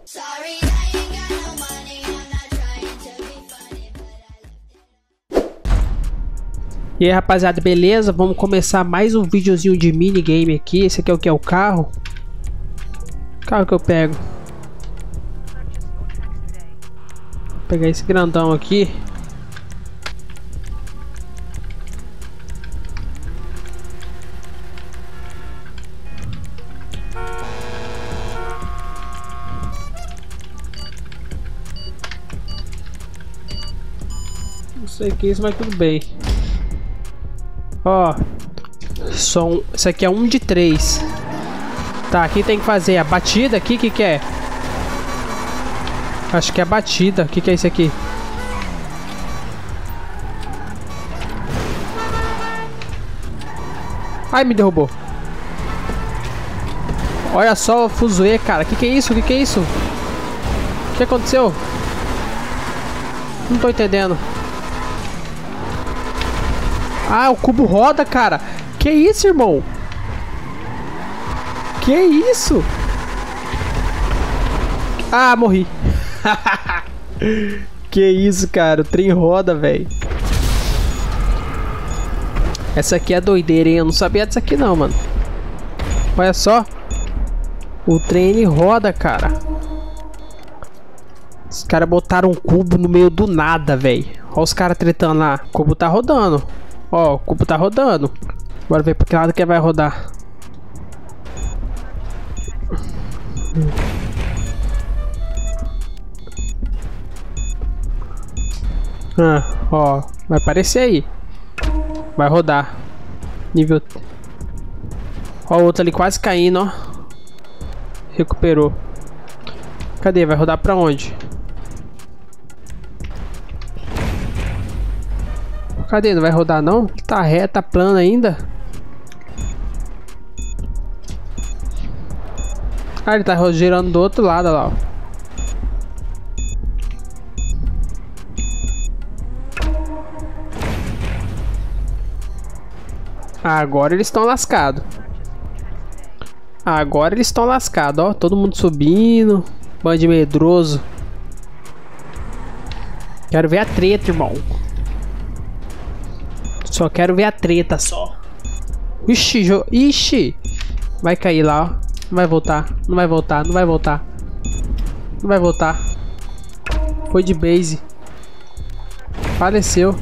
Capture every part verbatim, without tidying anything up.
E aí, rapaziada, beleza? Vamos começar mais um videozinho de minigame aqui. Esse aqui é o que? É o carro? Carro que eu pego. Vou pegar esse grandão aqui. Não sei o que é isso, mas tudo bem. Ó, som, isso aqui é um de três. Tá, aqui tem que fazer a batida aqui, que que é? Acho que é a batida. O que que é isso aqui? Ai, me derrubou. Olha só o fuzuê, cara. Que que é isso? Que que é isso? O que aconteceu? Não tô entendendo. Ah, o cubo roda, cara. Que isso, irmão? Que isso? Ah, morri. Que isso, cara. O trem roda, velho. Essa aqui é doideira, hein? Eu não sabia dessa aqui não, mano. Olha só. O trem, ele roda, cara. Os caras botaram um cubo no meio do nada, velho. Olha os caras tretando lá. O cubo tá rodando. Ó, o cubo tá rodando. Bora ver pra que lado que vai rodar. Ah, ó. Vai aparecer aí. Vai rodar. Nível... Ó, o outro ali quase caindo, ó. Recuperou. Cadê? Vai rodar pra onde? Cadê? Não vai rodar não? Tá reto, tá plano ainda. Ah, ele tá girando do outro lado, lá, ó. Agora eles estão lascados. Agora eles estão lascados, ó. Todo mundo subindo. Bando de medroso. Quero ver a treta, irmão. Só quero ver a treta, só. Ixi, jo... Ixi. Vai cair lá, ó. Não vai voltar, não vai voltar, não vai voltar. Não vai voltar. Foi de base. Faleceu.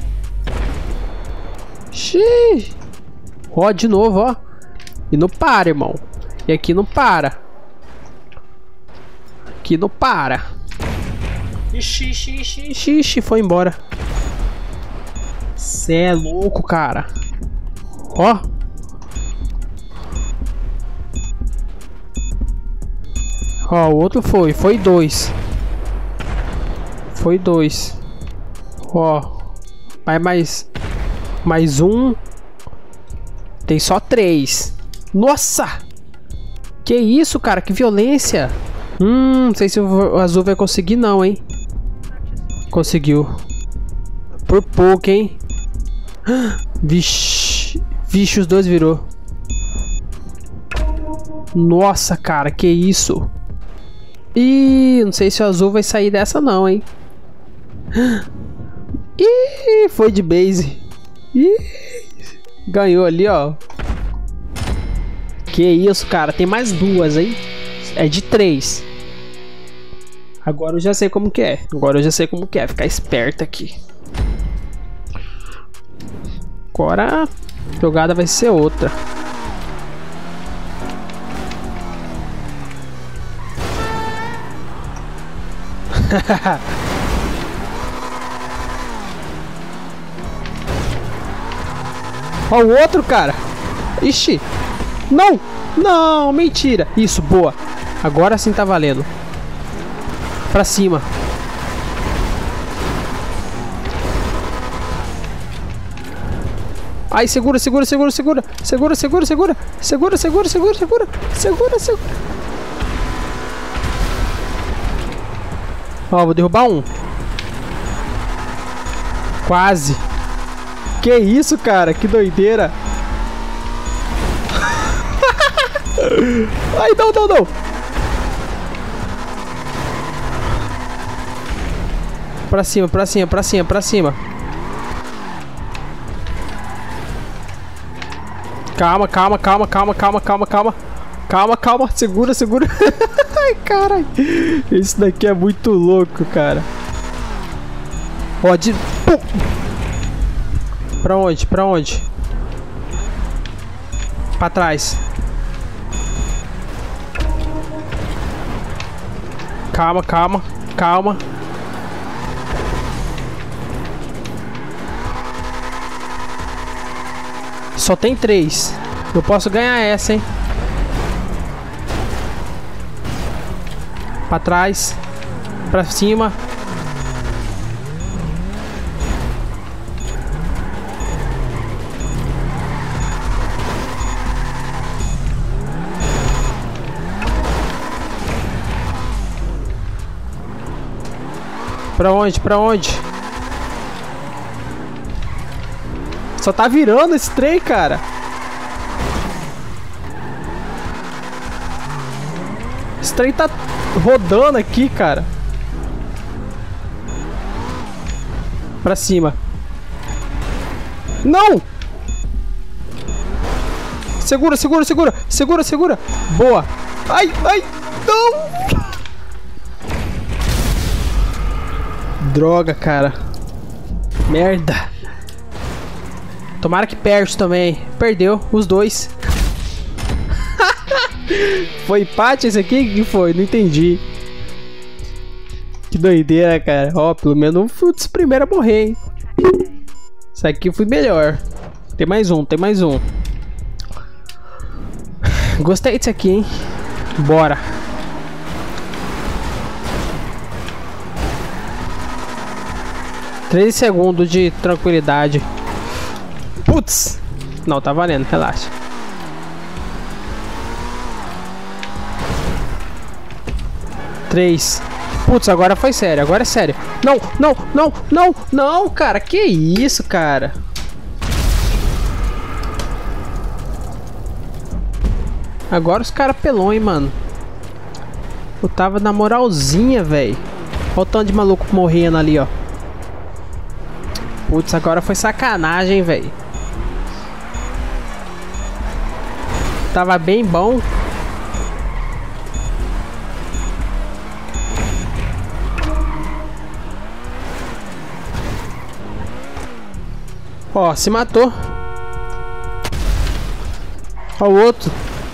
Xiii. Ó, de novo, ó. E não para, irmão. E aqui não para. Aqui não para. Ixi, ixi, ixi, ixi, ixi. Foi embora. Cê é louco, cara. Ó. Ó, o outro foi. Foi dois. Foi dois. Ó. Vai mais. Mais um. Tem só três. Nossa! Que isso, cara? Que violência. Hum, não sei se o azul vai conseguir não, hein. Conseguiu. Por pouco, hein. Vixe. Vixe, os dois virou. Nossa, cara, que isso. Ih, não sei se o azul vai sair dessa não, hein. Ih, foi de base. Ih, ganhou ali, ó. Que isso, cara. Tem mais duas, hein. É de três. Agora eu já sei como que é. Agora eu já sei como que é. Ficar esperto aqui. Agora a jogada vai ser outra. Ó o outro, cara. Ixi. Não. Não, mentira. Isso, boa. Agora sim tá valendo. Pra cima. Ai, segura, segura, segura, segura. Segura, segura, segura. Segura, segura, segura, segura. Segura, segura. Ó, vou derrubar um. Quase. Que isso, cara? Que doideira. Ai, não, não, não. Pra cima, pra cima, pra cima, pra cima. Calma, calma, calma, calma, calma, calma, calma. Calma, calma, segura, segura. Ai, caralho. Isso daqui é muito louco, cara. Ó, de... Pum. Pra onde? Pra onde? Pra trás. Calma, calma, calma. Só tem três. Eu posso ganhar essa, hein? Pra trás. Pra cima. Pra onde? Pra onde? Só tá virando esse trem, cara. Esse trem tá rodando aqui, cara. Pra cima. Não! Segura, segura, segura. Segura, segura. Boa. Ai, ai. Não! Droga, cara. Merda. Tomara que perde também. Perdeu, os dois. Foi empate esse aqui? O que foi? Não entendi. Que doideira, cara. Ó, pelo menos não fui dos primeiros a morrer, hein? Isso aqui foi melhor. Tem mais um, tem mais um. Gostei disso aqui, hein? Bora. treze segundos de tranquilidade. Putz! Não, tá valendo, relaxa. três. Putz, agora foi sério, agora é sério. Não, não, não, não, não, cara. Que isso, cara? Agora os caras pelou, hein, mano. Eu tava na moralzinha, velho. Olha o tanto de maluco morrendo ali, ó. Putz, agora foi sacanagem, velho. Tava bem bom. Ó, se matou. Ó o outro.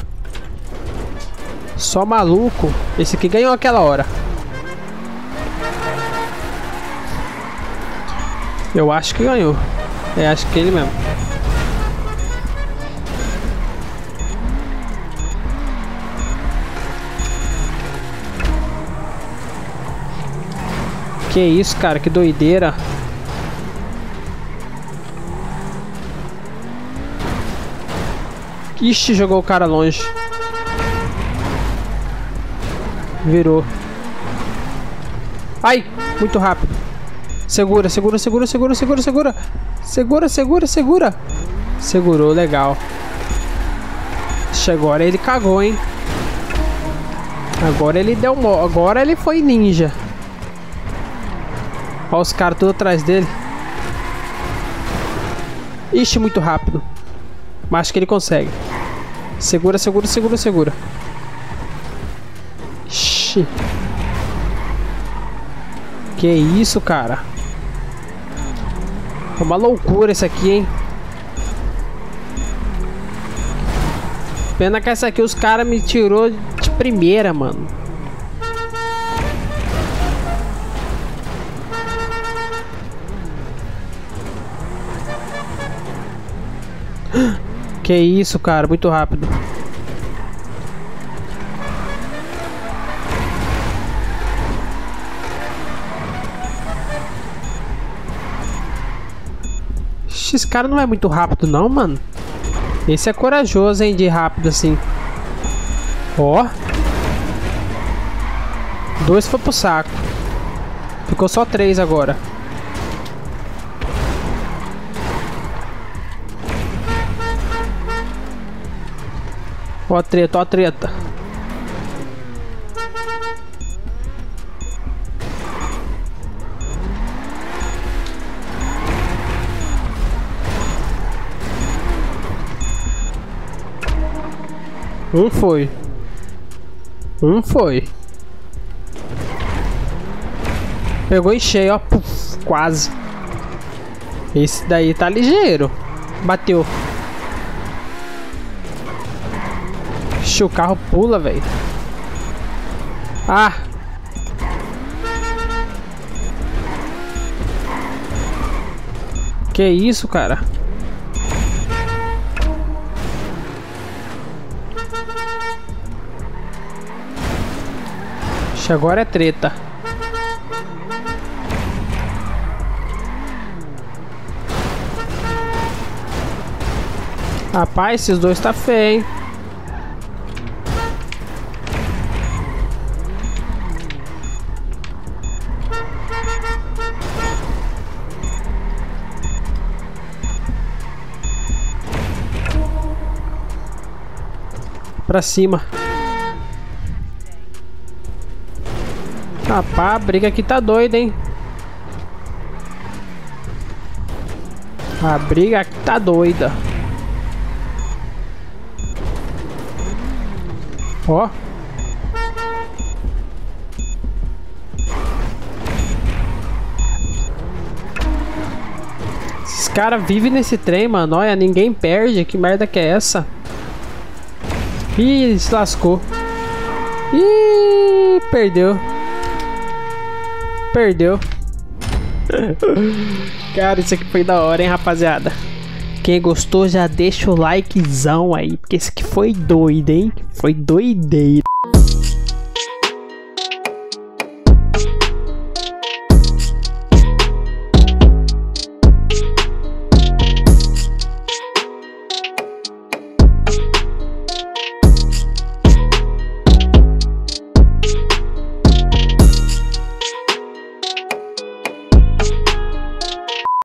Só maluco. Esse aqui ganhou aquela hora. Eu acho que ganhou. É, acho que ele mesmo. Que isso, cara, que doideira. Ixi, jogou o cara longe. Virou. Ai, muito rápido. Segura, segura, segura, segura, segura, segura. Segura, segura, segura. Segurou, legal. Agora ele cagou, hein. Agora ele deu mo... Agora ele foi ninja. Olha os caras tudo atrás dele. Ixi, muito rápido. Mas acho que ele consegue. Segura, segura, segura, segura. Ixi. Que isso, cara. É uma loucura isso aqui, hein. Pena que essa aqui os caras me tirou de primeira, mano. Que isso, cara, muito rápido. Esse cara não é muito rápido não, mano. Esse é corajoso, hein, de rápido assim. Ó. Dois foi pro saco. Ficou só três agora. Ó a treta, ó a treta. Um foi. Um foi. Pegou em cheio, ó. Puf, quase. Esse daí tá ligeiro. Bateu. Ixi, o carro pula, velho. Ah. Que isso, cara? Ixi, agora é treta. Rapaz, esses dois tá feio, hein? Pra cima. Rapaz, a briga aqui tá doida, hein? A briga aqui tá doida. Ó. Esses caras vivem nesse trem, mano. Olha, ninguém perde. Que merda que é essa? Ih, se lascou. Ih, perdeu. Perdeu. Cara, isso aqui foi da hora, hein, rapaziada. Quem gostou já deixa o likezão aí, porque esse aqui foi doido, hein? Foi doideiro.